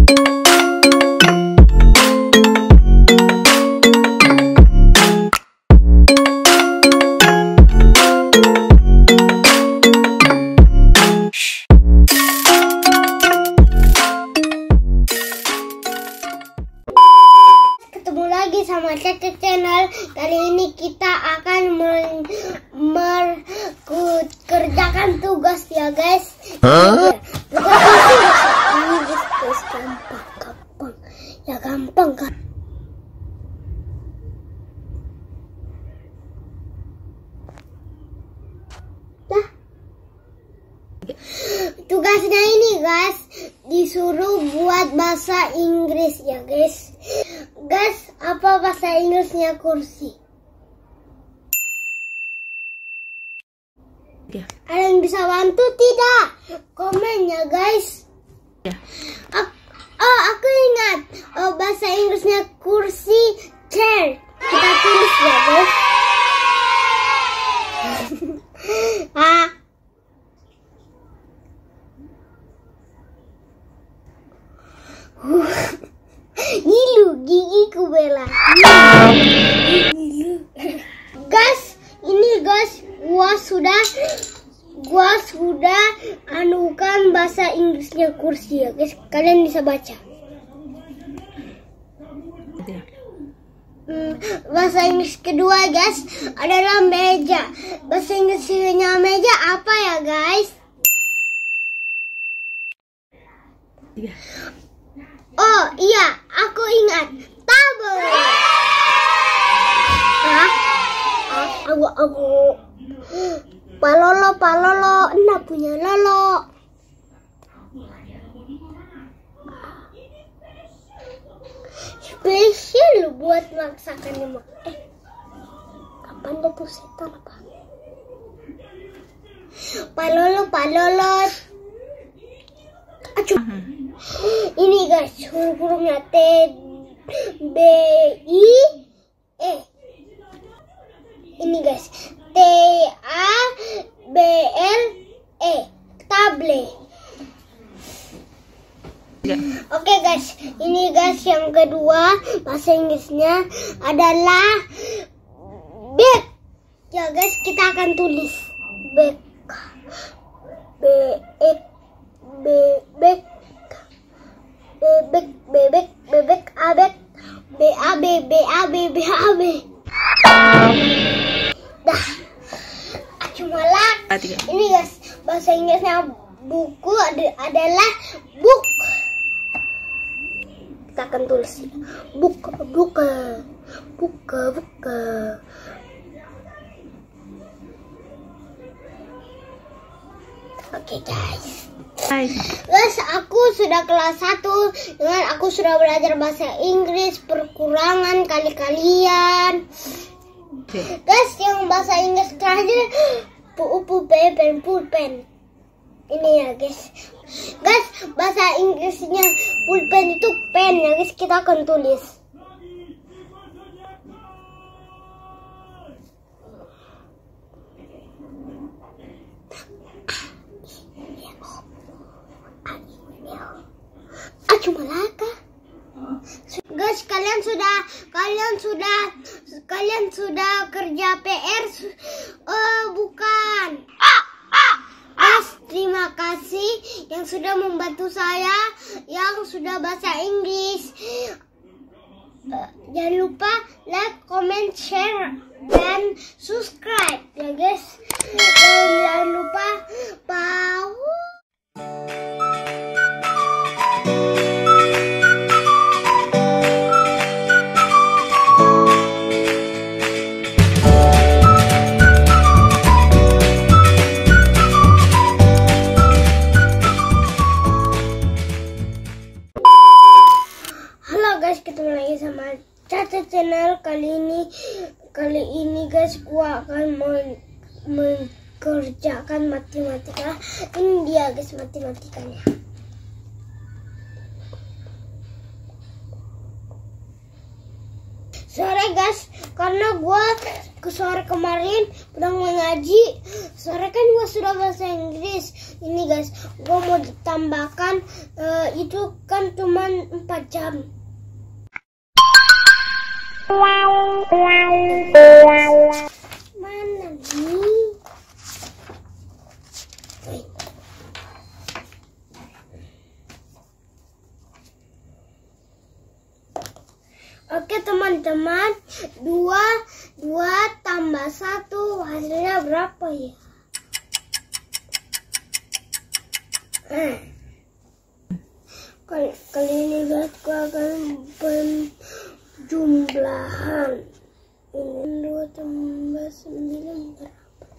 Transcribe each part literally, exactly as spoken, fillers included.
Sama Caca Channel. Kali ini kita akan mengerjakan tugas ya guys. Huh? Tugas ini guys, gampang, gampang, ya gampang kan. Nah, tugasnya ini guys disuruh buat bahasa Inggris ya guys. Guys, apa bahasa Inggrisnya kursi? Ya. Ada yang bisa bantu tidak? Komen ya guys. Ya. Aku, oh, aku ingat. Oh, bahasa Inggrisnya kursi, chair. Kita tulis ya guys. Ah. Ngilu gigiku Bella. Ngilu. Guys, ini guys, gua sudah gua sudah anukan bahasa Inggrisnya kursi ya guys. Kalian bisa baca. Hmm, bahasa Inggris kedua guys adalah meja. Bahasa Inggrisnya meja apa ya guys? Tiga. Oh iya, aku ingat. Tabel. Hah? Aku aku palolo palolo, enggak punya lolo. Spesial buat masakannya. Eh, kapan dia tuh setan apa? Palolo palolo. Acuh. Ini guys, huruf-hurufnya T, B, I, E. Ini guys, T, A, B, L, E. Table. Ya. Oke guys, ini guys yang kedua bahasa Inggrisnya adalah bag. Ya guys, kita akan tulis bag. B, E, B, bag. Bebek, bebek, bebek, abek, B A B, B A B, B A B. Dah, cuma lah. Ini guys, bahasa Inggrisnya buku ad adalah book. Kita akan tulis book, buka, buka, buka. Oke okay, guys. Hai. Guys, aku sudah kelas satu dengan aku sudah belajar bahasa Inggris perkurangan kali-kalian. Okay. Guys, yang bahasa Inggris terakhir pu pen pulpen. Ini ya guys. Guys, bahasa Inggrisnya pulpen itu pen ya guys, kita akan tulis. Malaka. Guys, kalian sudah kalian sudah kalian sudah kerja P R? Oh, bukan. Guys, terima kasih yang sudah membantu saya yang sudah bahasa Inggris. Uh, jangan lupa like, comment, share dan subscribe ya guys. Dan jangan lupa pau. Ketemu lagi sama Caca Channel. Kali ini kali ini guys gua akan men mengerjakan matematika. Ini dia guys matematikanya. Sorry guys karena gua ke sore kemarin udah mengaji, sore kan gua sudah bahasa Inggris. Ini guys, gua mau ditambahkan uh, itu kan cuman empat jam. Mana nih? Oke teman-teman, dua dua tambah satu hasilnya berapa ya? Eh. Kali, kali ini guys, aku akan penjumlahan. Ini dua tambah sembilan berapa?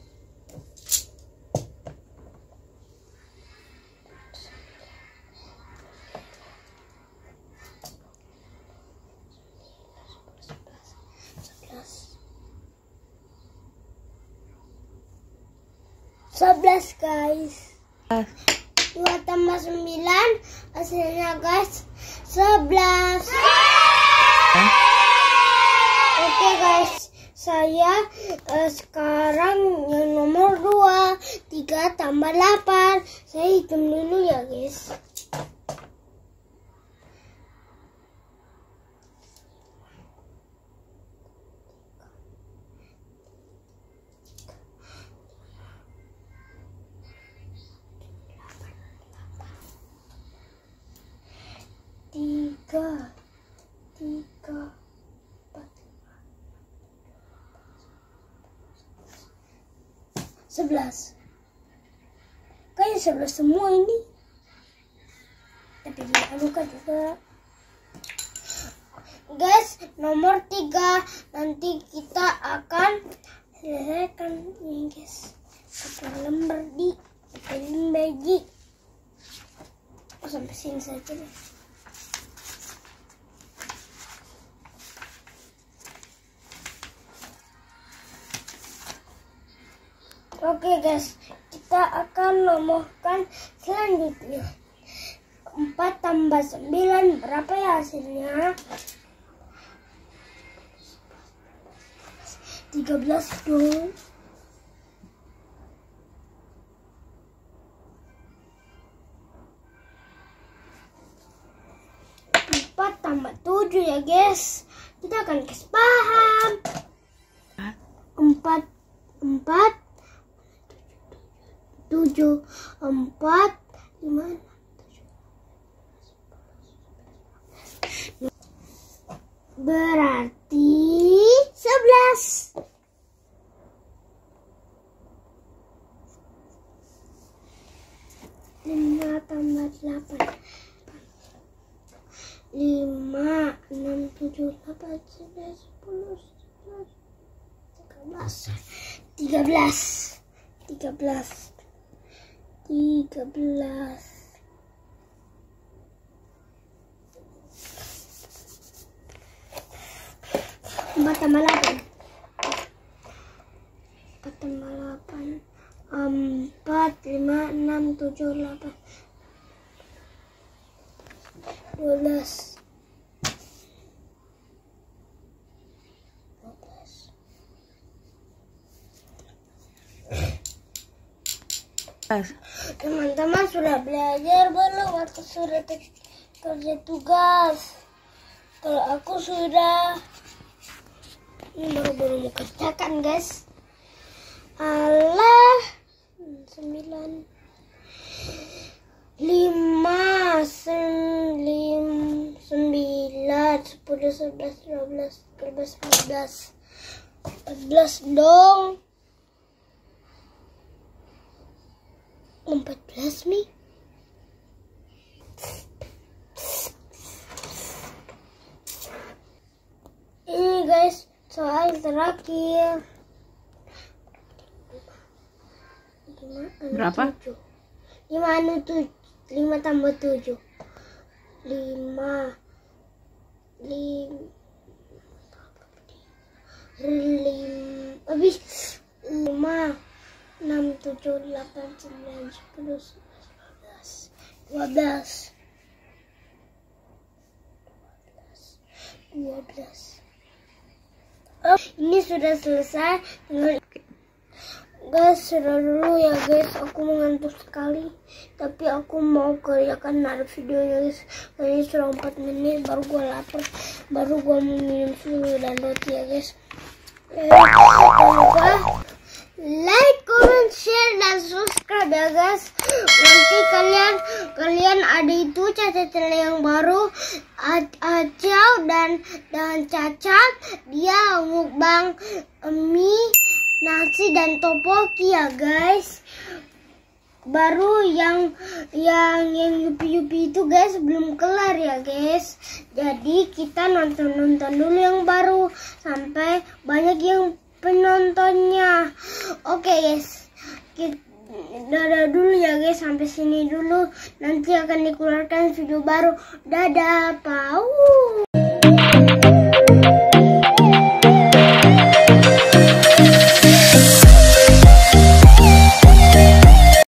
sebelas guys. Dua tambah sembilan hasilnya guys sebelas. Oke guys, saya uh, sekarang yang nomor dua. Tiga tambah delapan. Saya hitung dulu ya guys. Tiga, tiga, empat, sebelas. Kayaknya sebelas semua ini. Tapi jangan lupa juga. Guys, nomor tiga nanti kita akan selesaikan ini guys. Satu lembar di bagi. Oh, sampai sini saja deh. Oke guys, kita akan nomorkan selanjutnya. Empat tambah sembilan berapa ya hasilnya? Tiga belas dong. Empat tambah tujuh ya guys. Kita akan kasih paham. Empat empat tujuh empat lima berarti sebelas. Lima tambah delapan. Lima enam tujuh delapan sembilan sepuluh sebelas tiga belas tiga belas tiga belas. Tiga belas. Empat tambah delapan. Empat tambah delapan. Empat, lima, enam, tujuh, delapan. Dua belas. Dua belas. Teman-teman sudah belajar belum atau sudah kerja tugas? Kalau aku sudah, ini baru-baru mau kerjakan guys. Allah, sembilan, lima, sembilan, sembilan, sepuluh, sebelas, dua belas, tiga belas, empat belas, empat belas dong. Empat belas nih. Ini guys soal terakhir. Berapa? Lima anu tujuh. Lima tambah tujuh. Lima. Lima. Lima. Habis. Lima. Enam, tujuh, delapan, sembilan, sepuluh, sebelas, dua belas, dua belas, dua belas. ini sudah selesai. Guys, sudah dulu ya guys, aku mengantuk sekali. Tapi aku mau kerjakan naruh videonya guys. Ini sudah empat menit, baru gua lapar. Baru gua mau minum susu dan roti ya guys. Eh, jangan lupa like, comment, share, dan subscribe ya guys. Nanti kalian kalian ada itu Caca yang baru, Acau dan dan Caca, dia mukbang mie, nasi dan topoki ya guys. Baru yang yang yang yupi-yupi itu guys belum kelar ya guys. Jadi kita nonton-nonton dulu yang baru sampai banyak yang penontonnya. Oke guys, kita dadah dulu ya guys, sampai sini dulu. Nanti akan dikeluarkan video baru. Dadah, pau.